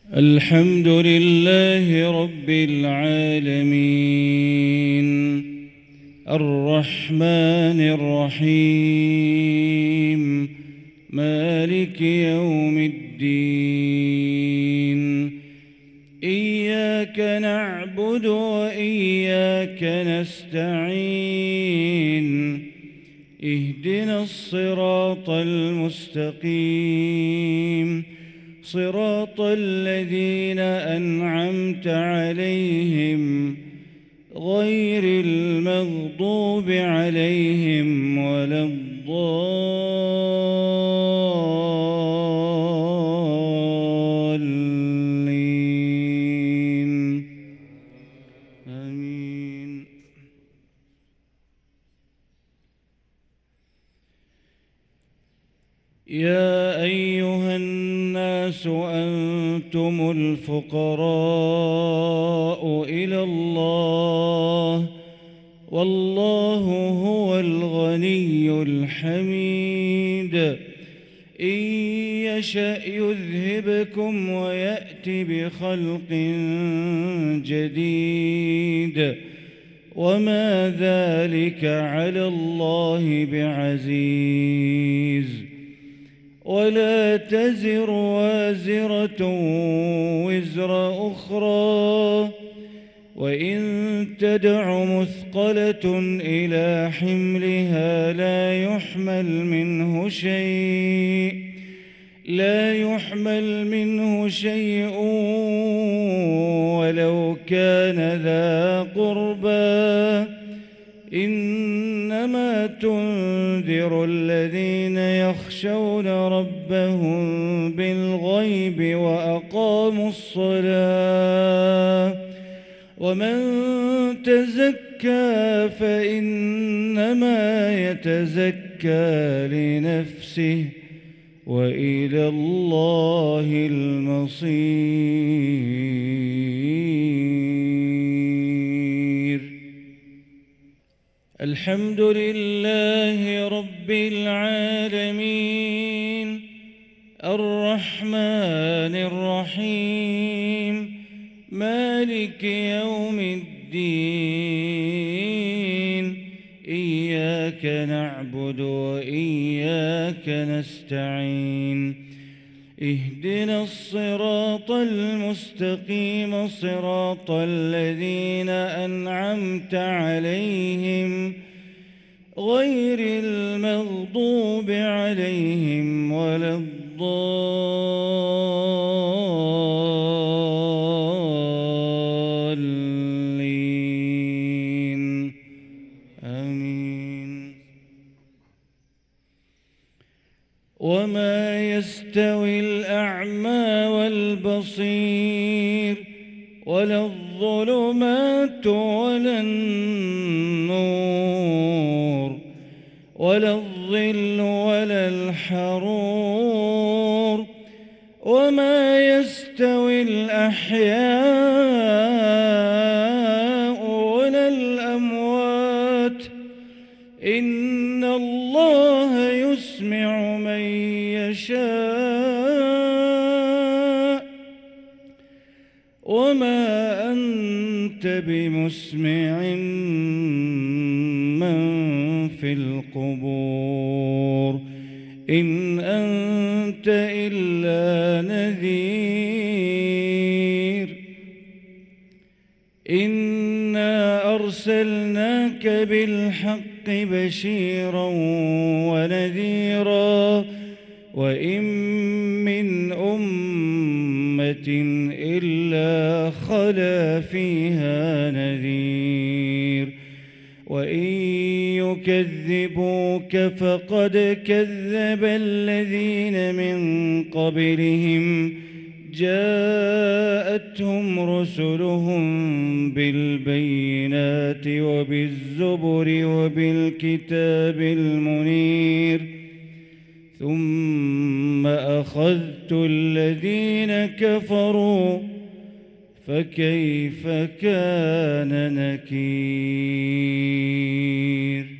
الحمد لله رب العالمين الرحمن الرحيم مالك يوم الدين إياك نعبد وإياك نستعين اهدنا الصراط المستقيم صراط الذين أنعمت عليهم غير المغضوب عليهم ولا الضالين آمين. يا أيها الناس أنتم الفقراء إلى الله والله هو الغني الحميد إن يشأ يذهبكم ويأت بخلق جديد وما ذلك على الله بعزيز. ولا تزر وازرة وزر أخرى وإن تدع مثقلة إلى حملها لا يحمل منه شيء ولو كان ذا قربى إنما تنذر الذين يخشون ربهم بالغيب وأقاموا الصلاة ومن تزكى فإنما يتزكى لنفسه وإلى الله المصير. الحمد لله رب العالمين الرحمن الرحيم مالك يوم الدين إياك نعبد وإياك نستعين اهدنا الصراط المستقيم صراط الذين أنعمت عليهم غير المغضوب عليهم ولا الضالين آمين. وما يستوي الأعمى والبصير ولا الظلمات ولا النور ولا الظل ولا الحرور وما يستوي الأحياء ولا الأموات إن الله يسمع من يشاء وما أنت بمسمع من في القبور إن أنت إلا نذير. إنا أرسلناك بالحق بشيرا ونذيرا وإن من أمة إلا خلا فيها نذير وإن يكذبوك فقد كذب الذين من قبلهم جاءتهم رسلهم بالبينات وبالزبر وبالكتاب المنير ثم أخذت الذين كفروا فكيف كان نكير.